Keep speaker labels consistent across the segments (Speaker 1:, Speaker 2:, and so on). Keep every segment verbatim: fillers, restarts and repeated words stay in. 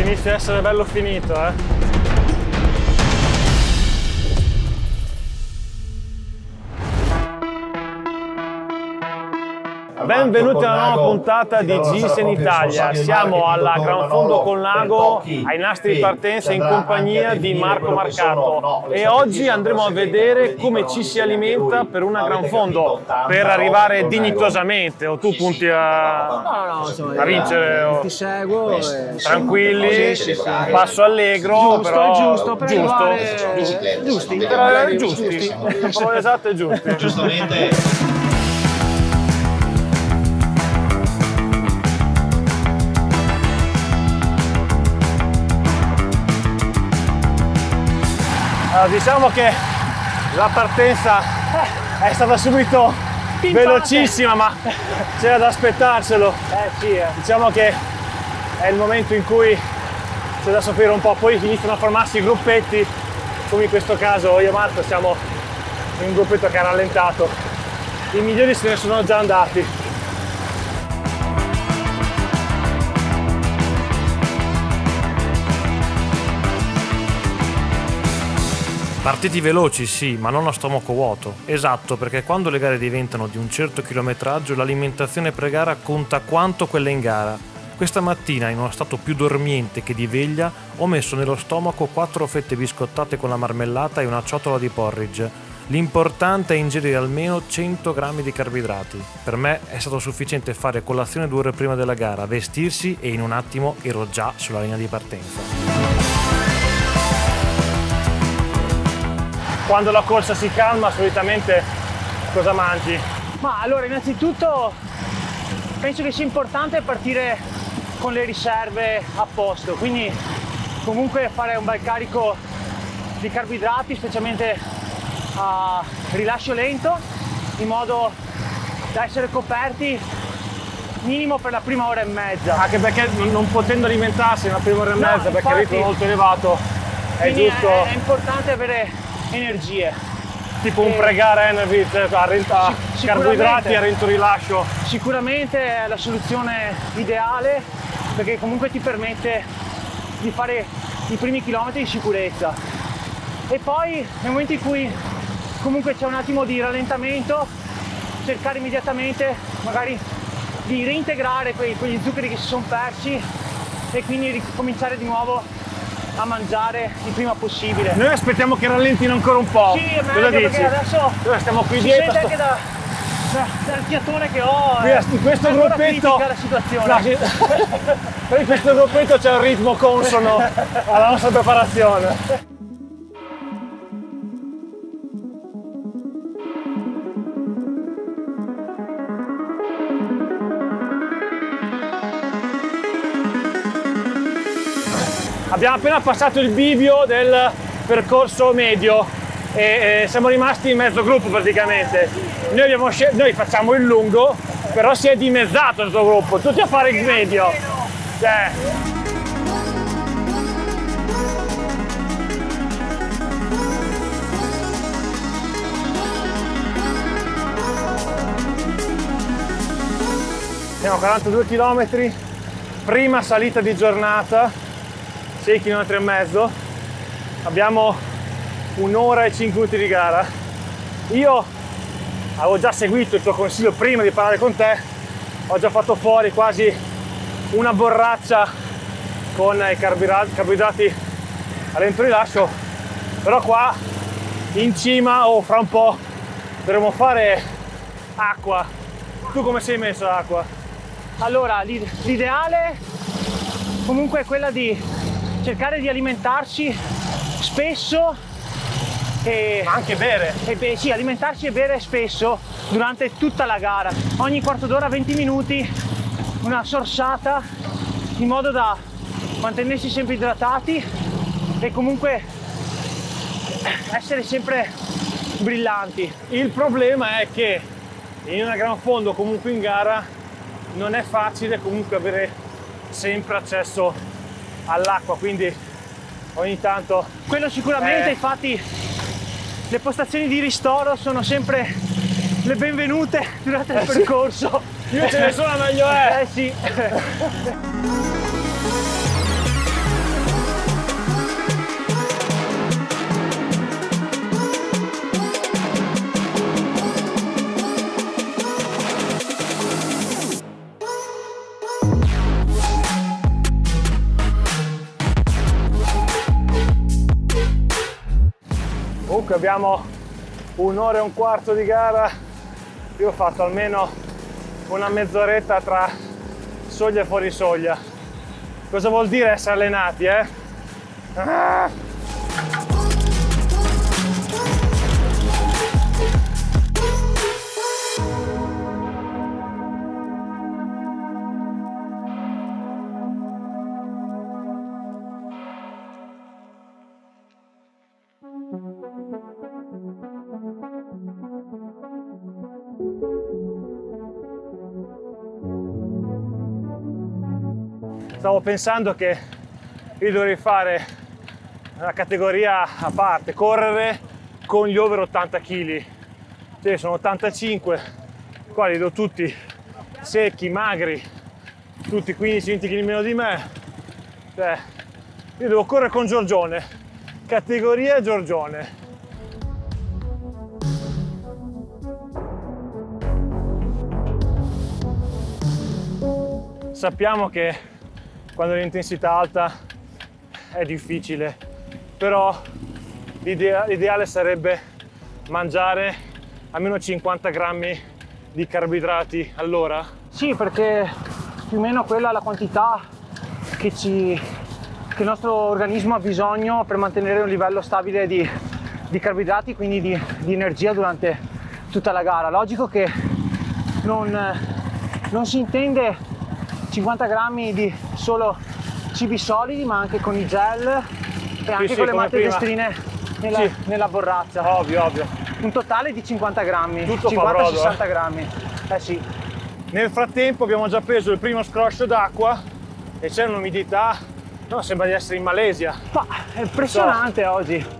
Speaker 1: inizia a essere bello finito, eh. Benvenuti alla nuova puntata di Gis in Italia. Siamo alla Gran Fondo col Lago, ai nastri di partenza in compagnia di Marco Marcato e oggi andremo a vedere come ci si alimenta per una Gran Fondo per arrivare dignitosamente. O tu punti a,
Speaker 2: no, no, insomma,
Speaker 1: a vincere? O...
Speaker 2: Ti seguo. E...
Speaker 1: Tranquilli,
Speaker 2: sì, sì, sì.
Speaker 1: passo allegro,
Speaker 2: giusto,
Speaker 1: però
Speaker 2: giusto, per
Speaker 1: giusto,
Speaker 2: arrivare...
Speaker 1: giusti,
Speaker 2: giusti,
Speaker 1: per arrivare giusti, parole esatte giusti.
Speaker 3: Giustamente.
Speaker 1: Allora, diciamo che la partenza è stata subito velocissima, ma c'era da aspettarselo.
Speaker 2: Eh sì, eh.
Speaker 1: Diciamo che è il momento in cui c'è da soffrire un po', poi iniziano a formarsi i gruppetti, come in questo caso io e Marco siamo in un gruppetto che ha rallentato. I migliori se ne sono già andati. Partiti veloci sì, ma non a stomaco vuoto. Esatto, perché quando le gare diventano di un certo chilometraggio l'alimentazione pre-gara conta quanto quella in gara. Questa mattina, in uno stato più dormiente che di veglia, ho messo nello stomaco quattro fette biscottate con la marmellata e una ciotola di porridge. L'importante è ingerire almeno cento grammi di carboidrati. Per me è stato sufficiente fare colazione due ore prima della gara, vestirsi e in un attimo ero già sulla linea di partenza. Quando la corsa si calma, solitamente cosa mangi?
Speaker 2: Ma allora, innanzitutto penso che sia importante partire con le riserve a posto, quindi comunque fare un bel carico di carboidrati, specialmente a rilascio lento, in modo da essere coperti minimo per la prima ora e mezza.
Speaker 1: Anche perché non potendo alimentarsi nella prima ora e
Speaker 2: No,
Speaker 1: mezza, perché il ritmo è molto elevato, è
Speaker 2: quindi
Speaker 1: giusto.
Speaker 2: È, è importante avere energie,
Speaker 1: tipo un
Speaker 2: e...
Speaker 1: pre-gara energy, cioè a renta, carboidrati a rento rilascio.
Speaker 2: Sicuramente è la soluzione ideale, perché comunque ti permette di fare i primi chilometri di sicurezza, e poi nel momento in cui comunque c'è un attimo di rallentamento, cercare immediatamente magari di reintegrare quei, quegli zuccheri che si sono persi e quindi ricominciare di nuovo a mangiare il prima possibile.
Speaker 1: Noi aspettiamo che rallentino ancora un po'.
Speaker 2: Sì, è meglio,
Speaker 1: cosa dici?
Speaker 2: perché adesso
Speaker 1: noi stiamo qui
Speaker 2: si
Speaker 1: dietro.
Speaker 2: sente anche da, da, dal fiatone che ho.
Speaker 1: Qui, in questo gruppetto
Speaker 2: la situazione.
Speaker 1: No, sì. Per in questo gruppetto c'è un ritmo consono alla nostra preparazione. Abbiamo appena passato il bivio del percorso medio e, e siamo rimasti in mezzo gruppo praticamente. Noi, abbiamo noi facciamo il lungo, però si è dimezzato il suo gruppo, tutti a fare il medio. Cioè. Siamo a quarantadue chilometri, prima salita di giornata. sei chilometri e mezzo, abbiamo un'ora e cinque minuti di gara. Io avevo già seguito il tuo consiglio prima di parlare con te, ho già fatto fuori quasi una borraccia con i carboidrati a lento rilascio, però qua in cima o oh, fra un po' dovremo fare acqua. Tu come sei messo l'acqua?
Speaker 2: Allora, l'ideale comunque è quella di cercare di alimentarsi spesso e
Speaker 1: ma anche bere.
Speaker 2: E beh, sì, alimentarsi e bere spesso durante tutta la gara. Ogni quarto d'ora, venti minuti, una sorsata, in modo da mantenersi sempre idratati e comunque essere sempre brillanti.
Speaker 1: Il problema è che in una Gran Fondo, comunque in gara, non è facile comunque avere sempre accesso all'acqua, quindi ogni tanto
Speaker 2: quello sicuramente,
Speaker 1: eh...
Speaker 2: infatti le postazioni di ristoro sono sempre le benvenute durante il
Speaker 1: eh
Speaker 2: percorso.
Speaker 1: Più ce ne sono meglio è.
Speaker 2: Eh sì.
Speaker 1: Comunque abbiamo un'ora e un quarto di gara, io ho fatto almeno una mezz'oretta tra soglia e fuori soglia. Cosa vuol dire essere allenati, eh? Ah! Stavo pensando che io dovrei fare una categoria a parte, correre con gli over ottanta chili. Cioè, sono ottantacinque, qua li do tutti secchi, magri, tutti quindici venti chili meno di me. Cioè, io devo correre con Giorgione, categoria Giorgione. Sappiamo che quando l'intensità alta è difficile, però l'ideale sarebbe mangiare almeno cinquanta grammi di carboidrati all'ora.
Speaker 2: Sì, perché più o meno quella è la quantità che, ci, che il nostro organismo ha bisogno per mantenere un livello stabile di, di carboidrati, quindi di, di energia durante tutta la gara. Logico che non, non si intende cinquanta grammi di solo cibi solidi, ma anche con i gel e anche
Speaker 1: sì,
Speaker 2: con le
Speaker 1: come
Speaker 2: maltodestrine nella,
Speaker 1: sì.
Speaker 2: nella borraccia.
Speaker 1: Ovvio, ovvio.
Speaker 2: Un totale di cinquanta grammi,
Speaker 1: Tutto
Speaker 2: cinquanta sessanta
Speaker 1: eh.
Speaker 2: grammi. Eh sì.
Speaker 1: Nel frattempo abbiamo già preso il primo scroscio d'acqua e c'è un'umidità, no, sembra di essere in Malesia.
Speaker 2: Ma è impressionante so. Oggi.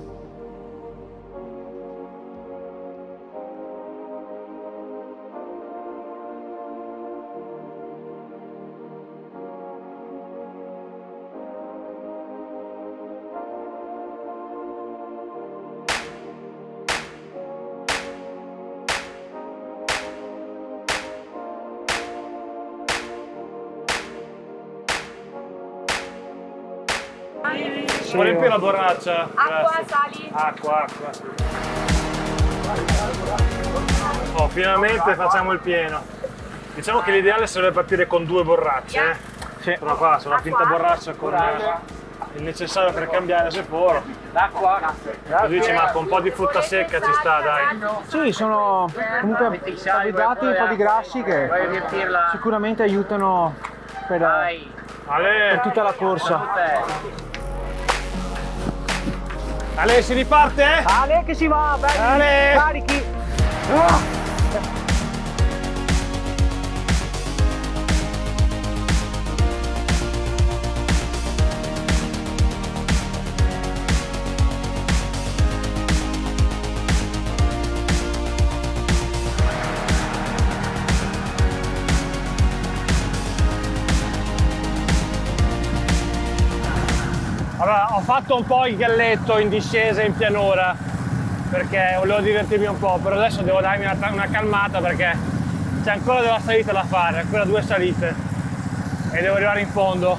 Speaker 1: Sì, vuole riempire la borraccia?
Speaker 3: Acqua,
Speaker 1: Grazie.
Speaker 3: sali.
Speaker 1: Acqua, acqua. Oh, finalmente facciamo il pieno. Diciamo che l'ideale sarebbe partire con due borracce. Eh?
Speaker 2: Sì.
Speaker 1: Però qua c'è una finta borraccia con il necessario per cambiare seporo.
Speaker 2: L'acqua.
Speaker 1: Lo dice Marco, un po' di frutta secca ci sta, dai.
Speaker 2: Sì, sono comunque carboidrati, un po' di grassi che sicuramente aiutano per, per tutta la corsa.
Speaker 1: Ale, si riparte? Eh?
Speaker 2: Ale che si va, belli,
Speaker 1: Ale.
Speaker 2: Carichi.
Speaker 1: Ah. Allora, ho fatto un po' il galletto in discesa in pianura perché volevo divertirmi un po', però adesso devo darmi una, una calmata perché c'è ancora della salita da fare, ancora due salite e devo arrivare in fondo.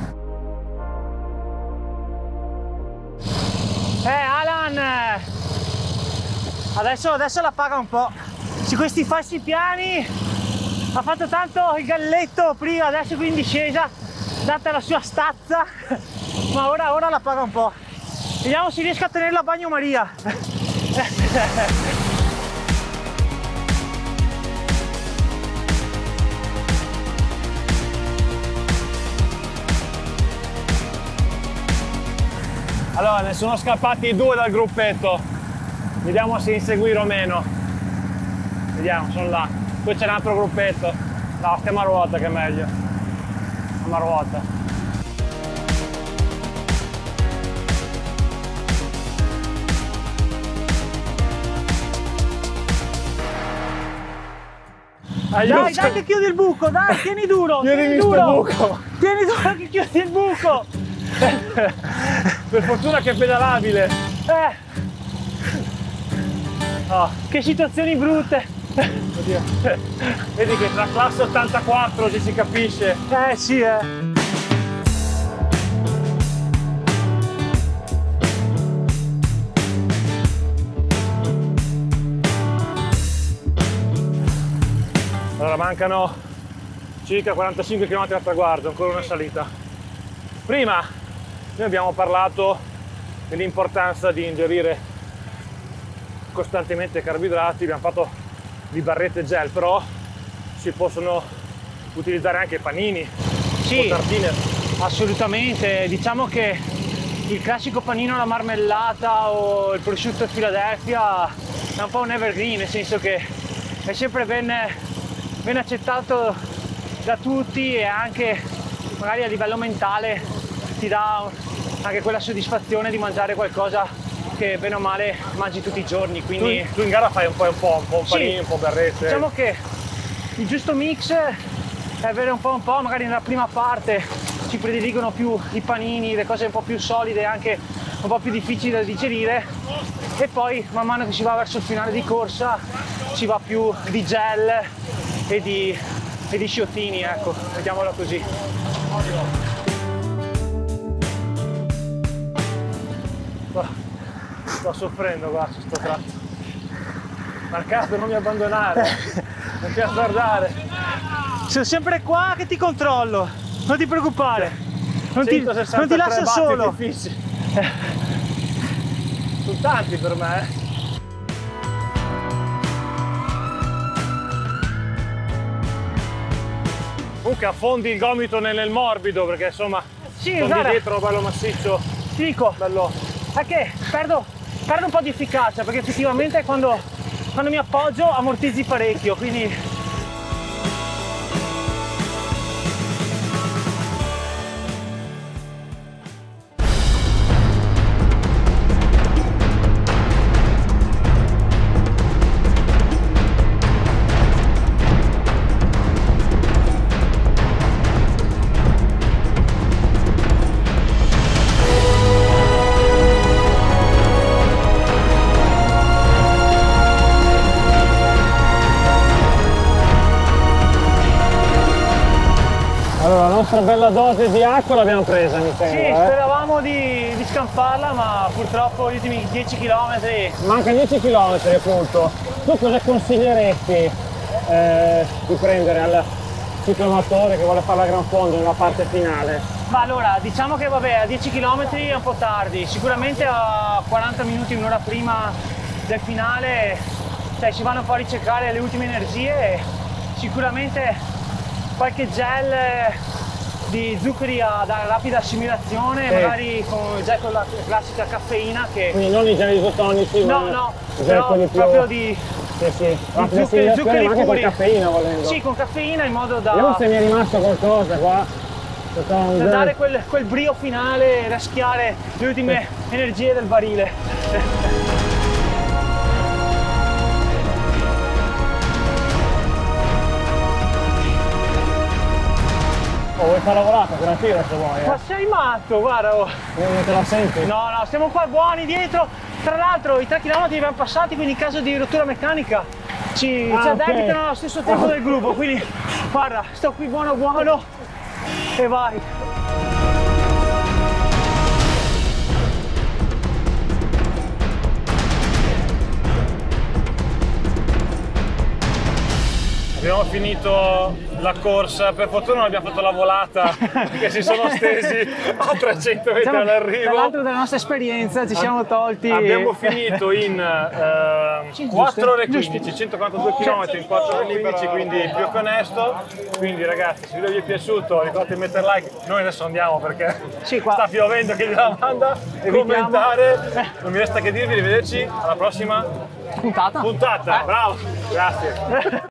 Speaker 2: Eh Alan, adesso, adesso la paga un po'. Su questi falsi piani ha fatto tanto il galletto prima, adesso qui in discesa, data la sua stazza. Ma ora, ora la paga un po'. Vediamo se riesco a tenerla a bagnomaria.
Speaker 1: Allora, ne sono scappati due dal gruppetto. Vediamo se inseguire o meno. Vediamo, sono là. Poi c'è un altro gruppetto. No, stiamo a ruota che è meglio. Stiamo a ruota.
Speaker 2: Aiuto. Dai, dai che chiudi il buco, dai, tieni duro, tieni duro.
Speaker 1: Buco.
Speaker 2: Tieni duro che chiudi il buco.
Speaker 1: Per fortuna che è pedalabile.
Speaker 2: Eh. Oh, che situazioni brutte.
Speaker 1: Oddio. Vedi che tra classe ottantaquattro ci si capisce.
Speaker 2: Eh sì, eh.
Speaker 1: Allora, mancano circa quarantacinque chilometri al traguardo, ancora una salita. Prima noi abbiamo parlato dell'importanza di ingerire costantemente carboidrati, abbiamo fatto di barrette gel, però si possono utilizzare anche panini,
Speaker 2: sì,
Speaker 1: o tartine.
Speaker 2: Assolutamente, diciamo che il classico panino alla marmellata o il prosciutto Philadelphia è un po' un evergreen, nel senso che è sempre ben, ben accettato da tutti e anche magari a livello mentale ti dà anche quella soddisfazione di mangiare qualcosa che bene o male mangi tutti i giorni. Quindi
Speaker 1: tu, tu in gara fai un po' un po', un po' un panini, sì, un po' barrette.
Speaker 2: Diciamo che il giusto mix è avere un po' un po', magari nella prima parte ci prediligono più i panini, le cose un po' più solide, anche un po' più difficili da digerire, e poi man mano che si va verso il finale di corsa ci va più di gel e di, e di sciottini, ecco, mettiamola così.
Speaker 1: Oh, sto soffrendo qua su sto tratto. Marcato, non mi abbandonare, non ti azzardare.
Speaker 2: Sono sempre qua che ti controllo, non ti preoccupare, non ti, non ti lascio solo.
Speaker 1: Fissi. Sono tanti per me. Eh. Comunque affondi il gomito nel, nel morbido, perché insomma
Speaker 2: sì,
Speaker 1: sono di dietro bello massiccio.
Speaker 2: Ti dico,
Speaker 1: bello.
Speaker 2: È che perdo, perdo un po' di efficacia, perché effettivamente quando, quando mi appoggio ammortizzi parecchio, quindi
Speaker 1: una bella dose di acqua l'abbiamo presa, mi sembra.
Speaker 2: Sì,
Speaker 1: eh?
Speaker 2: speravamo di, di scamparla, ma purtroppo gli ultimi dieci chilometri...
Speaker 1: Manca dieci chilometri appunto. Tu cosa consiglieresti eh, di prendere al cicloamatore che vuole fare la gran fondo nella parte finale?
Speaker 2: Ma allora, diciamo che vabbè, a dieci chilometri è un po' tardi, sicuramente a quaranta minuti, un'ora prima del finale, cioè, si vanno un po' a ricercare le ultime energie, sicuramente qualche gel di zuccheri ad rapida assimilazione, sì, magari con, già con la classica caffeina che...
Speaker 1: Quindi non i gel isotonici,
Speaker 2: no,
Speaker 1: ma
Speaker 2: no,
Speaker 1: però
Speaker 2: più... proprio di...
Speaker 1: Sì, sì,
Speaker 2: di zuccheri, zuccheri
Speaker 1: ma anche
Speaker 2: puri.
Speaker 1: con caffeina volendo.
Speaker 2: Sì, con caffeina in modo da...
Speaker 1: Vediamo se mi è rimasto qualcosa qua.
Speaker 2: Per dare quel, quel brio finale e raschiare le ultime sì. energie del barile.
Speaker 1: Oh, vuoi fare la volata per la fila se vuoi? Eh?
Speaker 2: Ma sei matto, guarda! Oh.
Speaker 1: Non te la senti?
Speaker 2: No, no, stiamo qua buoni dietro. Tra l'altro i tre chilometri li abbiamo passati, quindi in caso di rottura meccanica ci, ah, ci addebitano okay. allo stesso tempo del gruppo. Quindi guarda, sto qui buono buono e vai!
Speaker 1: Abbiamo finito la corsa, per fortuna non abbiamo fatto la volata perché si sono stesi a trecento metri diciamo, all'arrivo.
Speaker 2: Tra l'altro della nostra esperienza ci siamo tolti...
Speaker 1: Abbiamo finito in eh, quattro ore e quindici, centoquarantadue chilometri in quattro ore e quindici, quindi più che onesto. Quindi ragazzi, se il video vi è piaciuto ricordate di mettere like, noi adesso andiamo perché sì, qua. sta piovendo che gliela manda, commentare. Non mi resta che dirvi, arrivederci alla prossima
Speaker 2: puntata.
Speaker 1: puntata. Eh. Bravo, grazie.